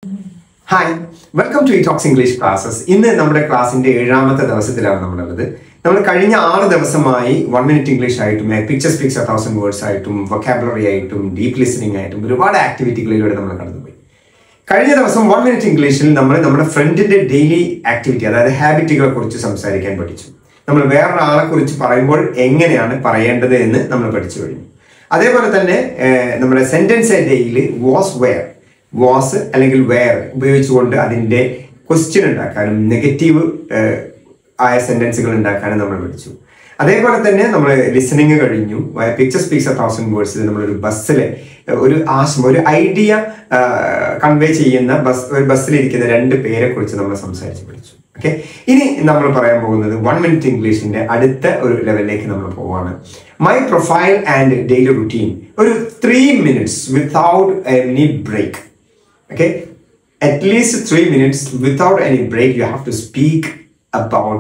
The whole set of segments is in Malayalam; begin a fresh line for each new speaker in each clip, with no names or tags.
Hi, welcome to eTalks English classes. ഇന്ന് നമ്മുടെ ക്ലാസ്സിന്റെ 7ാമത്തെ ദിവസത്തിലാണ് നമ്മളുള്ളത്. നമ്മൾ കഴിഞ്ഞ 6 ദിവസമായി 1 minute English ആയിട്ടും picture speaks 1000 words ആയിട്ടും vocabulary ആയിട്ടും deep listening ആയിട്ടും ഒരുപാട് ആക്ടിവിറ്റികളിലൂടെ നമ്മൾ കടന്നുപോയി. കഴിഞ്ഞ ദിവസം 1 minute Englishൽ നമ്മൾ നമ്മുടെ ഫ്രണ്ടിന്റെ ഡെയിലി ആക്ടിവിറ്റി അതായത് ഹാബിറ്റുകളെ കുറിച്ച് സംസാരിക്കാൻ പഠിച്ചു. നമ്മൾ വേറൊരാളെ കുറിച്ച് പറയുമ്പോൾ എങ്ങനെയാണ് പറയേണ്ടത് എന്ന് നമ്മൾ പഠിച്ചു കഴിഞ്ഞു. അതേപോലെ തന്നെ നമ്മുടെ സെന്റൻസ് ഡേയിൽ വാസ് വെയർ വാസ് അല്ലെങ്കിൽ വെയർ ഉപയോഗിച്ചുകൊണ്ട് അതിൻ്റെ ക്വസ്റ്റ്യൻ ഉണ്ടാക്കാനും നെഗറ്റീവ് ആയ സെന്റൻസുകൾ ഉണ്ടാക്കാനും നമ്മൾ പഠിച്ചു. അതേപോലെ തന്നെ നമ്മൾ ലിസണിങ് കഴിഞ്ഞു. പിക്ചർ സ്പീക്സ് 1000 വേർഡ്സിൽ നമ്മളൊരു ബസ്സിലെ ഒരു ആശയം ഒരു ഐഡിയ കൺവേ ചെയ്യുന്ന ഒരു ബസ്സിലിരിക്കുന്ന 2 പേരെ കുറിച്ച് നമ്മൾ സംസാരിച്ച് പഠിച്ചു. ഓക്കെ, ഇനി നമ്മൾ പറയാൻ പോകുന്നത് 1 minute ഇംഗ്ലീഷിന്റെ അടുത്ത ഒരു ലെവലിലേക്ക് നമ്മൾ പോവാണ്. My profile and daily routine. ഒരു 3 minutes without any break. Okay, at least 3 minutes without any break you have to speak about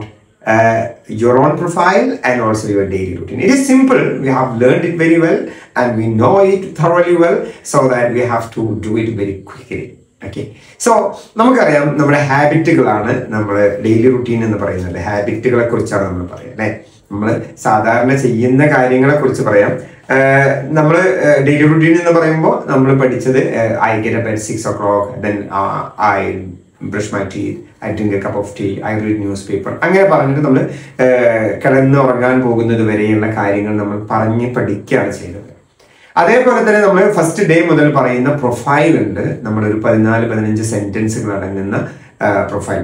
your own profile and also your daily routine. It is simple, we have learned it very well and we know it thoroughly well, so that we have to do it very quickly. Okay, so നമുക്കറിയാം നമ്മുടെ ഹാബിറ്റുകളാണ് നമ്മുടെ ഡെയിലി റുട്ടീൻ എന്ന് പറയുന്നത്. ഹാബിറ്റുകളെ കുറിച്ചാണ് നമ്മൾ പറയുന്നത് അല്ലേ. നമ്മൾ സാധാരണ ചെയ്യുന്ന കാര്യങ്ങളെ കുറിച്ച് പറയാം. നമ്മൾ ഡെയിലി റുട്ടീൻ എന്ന് പറയുമ്പോൾ നമ്മൾ പഠിച്ചത് I get up at 6 o'clock, then I brush my teeth, I drink a cup of tea, I read newspaper. അങ്ങനെ പറഞ്ഞിട്ട് നമ്മൾ കിടന്നുറങ്ങാൻ പോകുന്നത് വരെയുള്ള കാര്യങ്ങൾ നമ്മൾ പറഞ്ഞ് പഠിക്കുകയാണ് ചെയ്തത്. അതേപോലെ തന്നെ നമ്മൾ ഫസ്റ്റ് ഡേ മുതൽ പറയുന്ന പ്രൊഫൈൽ ഉണ്ട്. നമ്മളൊരു 14-15 സെന്റൻസുകൾ അടങ്ങുന്ന പ്രൊഫൈൽ,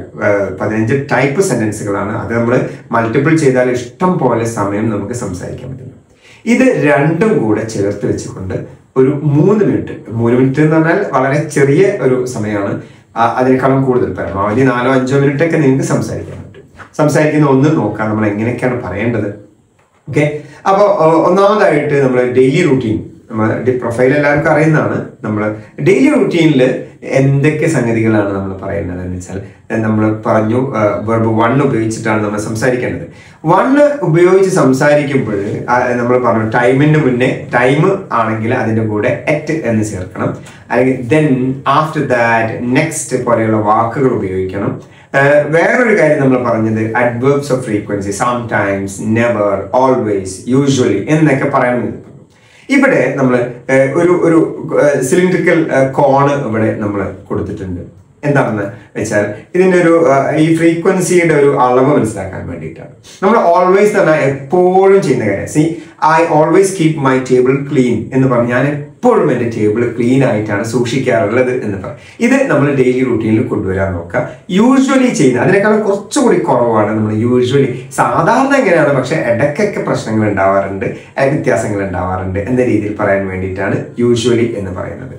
15 ടൈപ്പ് സെന്റൻസുകളാണ്. അത് നമ്മൾ മൾട്ടിപ്പിൾ ചെയ്താൽ ഇഷ്ടം പോലെ സമയം നമുക്ക് സംസാരിക്കാൻ പറ്റുന്നു. ഇത് രണ്ടും കൂടെ ചേർത്ത് വെച്ചുകൊണ്ട് ഒരു 3 minute എന്ന് പറഞ്ഞാൽ വളരെ ചെറിയ ഒരു സമയമാണ്. അതിനേക്കാളും കൂടുതൽ പരമാവധി 4-5 minute ഒക്കെ നിങ്ങൾക്ക് സംസാരിക്കാൻ പറ്റും. സംസാരിക്കുന്ന ഒന്ന് നോക്കാം നമ്മൾ എങ്ങനെയൊക്കെയാണ് പറയേണ്ടത്. ഓക്കെ, അപ്പോൾ ഒന്നാമതായിട്ട് നമ്മൾ ഡെയിലി റുട്ടീൻ, നമ്മൾ പ്രൊഫൈൽ എല്ലാവർക്കും അറിയുന്നതാണ്. നമ്മൾ ഡെയിലി റുട്ടീനിൽ എന്തൊക്കെ സംഗതികളാണ് നമ്മൾ പറയുന്നത് എന്ന് വെച്ചാൽ നമ്മൾ പറഞ്ഞു വെർബ് 1 ഉപയോഗിച്ചിട്ടാണ് നമ്മൾ സംസാരിക്കേണ്ടത്. 1 ഉപയോഗിച്ച് സംസാരിക്കുമ്പോൾ നമ്മൾ പറഞ്ഞു ടൈമിന് മുന്നേ ടൈം ആണെങ്കിൽ അതിൻ്റെ കൂടെ എറ്റ് എന്ന് ചേർക്കണം, അല്ലെങ്കിൽ ദെൻ ആഫ്റ്റർ ദാറ്റ് നെക്സ്റ്റ് പോലെയുള്ള വാക്കുകൾ ഉപയോഗിക്കണം. വേറൊരു കാര്യം നമ്മൾ പറഞ്ഞത് adverbs of frequency, sometimes, never, always, usually എന്നൊക്കെ പറയുന്നത്. ഇവിടെ നമ്മൾ ഒരു സിലിണ്ടറിക്കൽ കോണ് ഇവിടെ നമ്മൾ കൊടുത്തിട്ടുണ്ട്. എന്താണെന്ന് വെച്ചാൽ ഇതിൻ്റെ ഈ ഫ്രീക്വൻസിയുടെ ഒരു അളവ് മനസ്സിലാക്കാൻ വേണ്ടിയിട്ടാണ്. നമ്മൾ ഓൾവേസ് തന്നെ എപ്പോഴും ചെയ്യുന്ന കാര്യം, see I always keep my table clean എന്ന് പറഞ്ഞ് ഞാൻ എപ്പോഴും എൻ്റെ ടേബിൾ ക്ലീൻ ആയിട്ടാണ് സൂക്ഷിക്കാറുള്ളത് എന്ന് പറയും. ഇത് നമ്മൾ ഡെയിലി റുട്ടീനിൽ കൊണ്ടുവരാൻ നോക്കുക. യൂഷ്വലി ചെയ്യുന്ന അതിനേക്കാളും കുറച്ചുകൂടി കുറവാണ് നമ്മൾ യൂഷ്വലി സാധാരണ എങ്ങനെയാണ്, പക്ഷെ ഇടയ്ക്കൊക്കെ പ്രശ്നങ്ങൾ ഉണ്ടാവാറുണ്ട്, വ്യത്യാസങ്ങൾ ഉണ്ടാവാറുണ്ട് എന്ന രീതിയിൽ പറയാൻ വേണ്ടിയിട്ടാണ് യൂഷ്വലി എന്ന് പറയുന്നത്.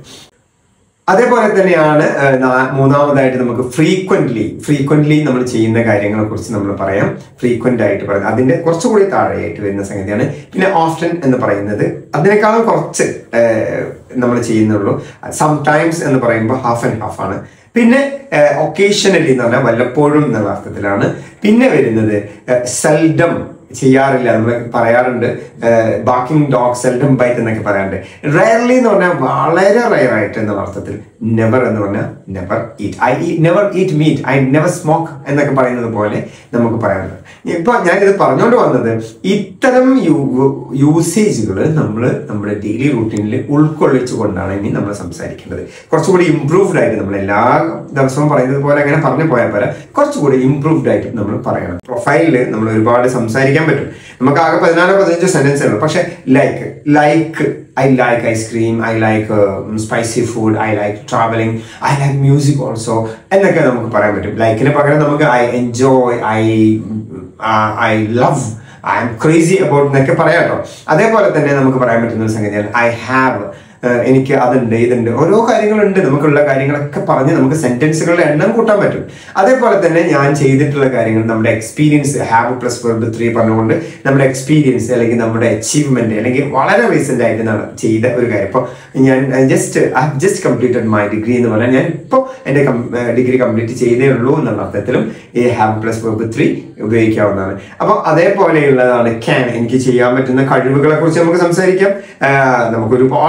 അതേപോലെ തന്നെയാണ് മൂന്നാമതായിട്ട് നമുക്ക് ഫ്രീക്വന്റ്ലി നമ്മൾ ചെയ്യുന്ന കാര്യങ്ങളെ കുറിച്ച് നമ്മൾ പറയാം. ഫ്രീക്വന്റ് ആയിട്ട് പറയുന്നത് അതിന്റെ കുറച്ചുകൂടി താഴെയായിട്ട് വരുന്ന സംഗതിയാണ്. പിന്നെ ഓഫ്റ്റൻ എന്ന് പറയുന്നത് അതിനേക്കാളും കുറച്ച് നമ്മൾ ചെയ്യുന്നുള്ളൂ. സംടൈംസ് എന്ന് പറയുമ്പോൾ ഹാഫ് ആൻഡ് ഹാഫ് ആണ്. പിന്നെ ഒക്കേഷണലി എന്ന് പറഞ്ഞാൽ വല്ലപ്പോഴും എന്നുള്ള അർത്ഥത്തിലാണ്. പിന്നെ വരുന്നത് സെൽഡം, ചെയ്യാറില്ല, നമ്മൾ പറയാറുണ്ട് ബാക്കിംഗ് ഡോഗ് സെൽഡം ബൈറ്റ് എന്നൊക്കെ പറയാറുണ്ട്. റയർലി എന്ന് പറഞ്ഞാൽ വളരെ റയർ ആയിട്ട് എന്നുള്ള അർത്ഥത്തിൽ. നെവർ എന്ന് പറഞ്ഞാൽ never eat, I never eat meat, I never smoke എന്നൊക്കെ പറയുന്നത് പോലെ നമുക്ക് പറയാറുണ്ട്. ഇപ്പൊ ഞാനിത് പറഞ്ഞുകൊണ്ട് വന്നത് ഇത്തരം യൂസേജുകൾ നമ്മൾ നമ്മുടെ ഡെയിലി റൂട്ടീനിൽ ഉൾക്കൊള്ളിച്ചു കൊണ്ടാണ് ഇനി നമ്മൾ സംസാരിക്കേണ്ടത്. കുറച്ചുകൂടി ഇംപ്രൂവ്ഡ് ആയിട്ട് നമ്മൾ എല്ലാ ദിവസവും പറയുന്നത് പോലെ അങ്ങനെ പറഞ്ഞു പോയാൽ പോലെ കുറച്ചുകൂടി ഇംപ്രൂവ്ഡ് ആയിട്ട് നമ്മൾ പറയണം. പ്രൊഫൈലിൽ നമ്മൾ ഒരുപാട് സംസാരിക്കാൻ പറ്റും. നമുക്ക് ആകെ 14-15 സെന്റൻസ് ഉള്ളൂ. പക്ഷെ like I like ice cream, I like spicy food, I like traveling, I like music also എന്നൊക്കെ നമുക്ക് പറയാൻ പറ്റും. ലൈക്കിന് പകരം നമുക്ക് I enjoy, I love, I am crazy about എന്നൊക്കെ പറയാം കേട്ടോ. അതേപോലെ തന്നെ നമുക്ക് പറയാൻ പറ്റുന്ന ഒരു സംഗതിയാണ് I have, എനിക്ക് അതുണ്ട്, ഇതുണ്ട്, ഓരോ കാര്യങ്ങളുണ്ട്. നമുക്കുള്ള കാര്യങ്ങളൊക്കെ പറഞ്ഞ് നമുക്ക് സെന്റൻസുകളുടെ എണ്ണം കൂട്ടാൻ പറ്റും. അതേപോലെ തന്നെ ഞാൻ ചെയ്തിട്ടുള്ള കാര്യങ്ങൾ നമ്മുടെ എക്സ്പീരിയൻസ്, ഹാവ് പ്ലസ് വെർബ് 3 പറഞ്ഞുകൊണ്ട് നമ്മുടെ എക്സ്പീരിയൻസ് അല്ലെങ്കിൽ നമ്മുടെ അച്ചീവ്മെന്റ് അല്ലെങ്കിൽ വളരെ റീസെന്റ് ആയിട്ട് ചെയ്ത ഒരു കാര്യം. ഇപ്പോൾ ഞാൻ I just completed my degree എന്ന് പറഞ്ഞാൽ ഞാൻ ഇപ്പോൾ എൻ്റെ ഡിഗ്രി കംപ്ലീറ്റ് ചെയ്തേ ഉള്ളൂ എന്നുള്ള അർത്ഥത്തിലും ഈ ഹാവ് പ്ലസ് വെർബ് 3 ഉപയോഗിക്കാവുന്നതാണ്. അപ്പോൾ അതേപോലെയുള്ളതാണ് ക്യാൻ, എനിക്ക് ചെയ്യാൻ പറ്റുന്ന കഴിവുകളെ കുറിച്ച് നമുക്ക് സംസാരിക്കാം. നമുക്ക് ഒരുപാട് കഴിവുകൾ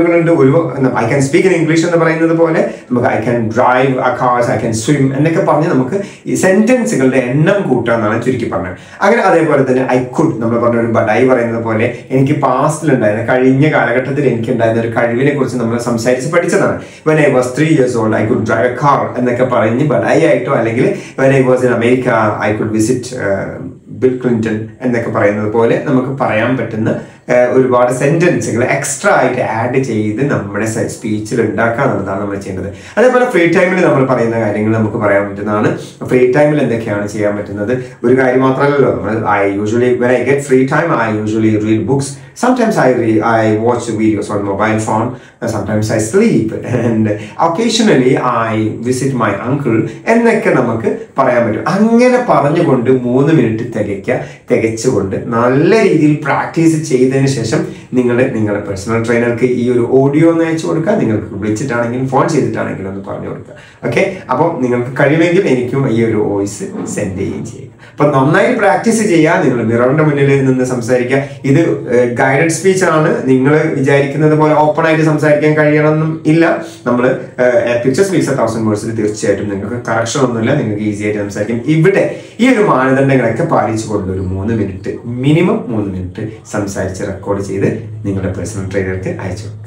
വാക്കുകളുണ്ട്. I can speak in English എന്ന് പറയുന്നത് പോലെ നമുക്ക് I can drive a cars, I can swim എന്നൊക്കെ പറഞ്ഞ് നമുക്ക് ഈ സെന്റൻസുകളുടെ എണ്ണം കൂട്ടുക എന്നാണ് ചുരുക്കി പറഞ്ഞത്. അങ്ങനെ അതേപോലെ തന്നെ ഐ കുഡ്, നമ്മൾ പറഞ്ഞ ഒരു ബഡായി പറയുന്നത് പോലെ എനിക്ക് പാസ്റ്റിലുണ്ടായിരുന്ന കഴിഞ്ഞ കാലഘട്ടത്തിൽ എനിക്ക് ഉണ്ടായിരുന്ന ഒരു കഴിവിനെ കുറിച്ച് നമ്മൾ സംസാരിച്ച് പഠിച്ചതാണ്. when I was 3 years old I could drive a car എന്നൊക്കെ പറഞ്ഞ് ബഡായി ആയിട്ടോ അല്ലെങ്കിൽ when I was in America I could visit Bill Clinton എന്നൊക്കെ പറയുന്നത് പോലെ നമുക്ക് പറയാൻ പറ്റുന്ന ഒരുപാട് സെന്റൻസുകൾ എക്സ്ട്രാ ആയിട്ട് ആഡ് ചെയ്ത് നമ്മുടെ സ്പീച്ചിൽ ഉണ്ടാക്കുക എന്നുള്ളതാണ് നമ്മൾ ചെയ്യേണ്ടത്. അതേപോലെ ഫ്രീ ടൈമിൽ നമ്മൾ പറയുന്ന കാര്യങ്ങൾ നമുക്ക് പറയാൻ പറ്റുന്നതാണ്. ഫ്രീ ടൈമിൽ എന്തൊക്കെയാണ് ചെയ്യാൻ പറ്റുന്നത്? ഒരു കാര്യം മാത്രമല്ലല്ലോ, I usually when I get free time I usually read books. Sometimes I watch videos on mobile phone. Sometimes I sleep and occasionally I visit my uncle എന്നൊക്കെ നമുക്ക് പറയാൻ പറ്റും. അങ്ങനെ പറഞ്ഞുകൊണ്ട് 3 മിനിറ്റ് തികച്ചുകൊണ്ട് നല്ല രീതിയിൽ പ്രാക്ടീസ് ചെയ്തതിന് ശേഷം നിങ്ങളുടെ പേഴ്സണൽ ട്രെയിനർക്ക് ഈ ഒരു ഓഡിയോ ഒന്ന് അയച്ചു കൊടുക്കുക. നിങ്ങൾക്ക് വിളിച്ചിട്ടാണെങ്കിലും ഫോൺ ചെയ്തിട്ടാണെങ്കിലും ഒന്ന് പറഞ്ഞു കൊടുക്കുക. ഓക്കെ, അപ്പം നിങ്ങൾക്ക് കഴിയുമെങ്കിൽ എനിക്കും ഈ ഒരു വോയിസ് സെൻഡ് ചെയ്യുകയും ചെയ്യുക. അപ്പൊ നന്നായി പ്രാക്ടീസ് ചെയ്യുക. നിങ്ങൾ മിററിന്റെ മുന്നിൽ നിന്ന് സംസാരിക്കുക. ഇത് ഗൈഡഡ് സ്പീച്ച് ആണ്. നിങ്ങൾ വിചാരിക്കുന്നത് പോലെ ഓപ്പൺ ആയിട്ട് സംസാരിക്കാൻ കഴിയണമെന്നും ഇല്ല. നമ്മൾ പിക്ചർ സ്പീക്സ് 1000 വേർഡ്സിൽ തീർച്ചയായിട്ടും നിങ്ങൾക്ക് കറക്ഷൻ ഒന്നുമില്ല, നിങ്ങൾക്ക് ഈസി ആയിട്ട് സംസാരിക്കും. ഇവിടെ ഈ ഒരു മാനദണ്ഡങ്ങളൊക്കെ പാലിച്ചുകൊണ്ട് ഒരു 3 മിനിറ്റ് മിനിമം 3 മിനിറ്റ് സംസാരിച്ച് റെക്കോർഡ് ചെയ്ത് നിങ്ങളുടെ പേഴ്സണൽ ട്രെയിനർക്ക് അയച്ചു.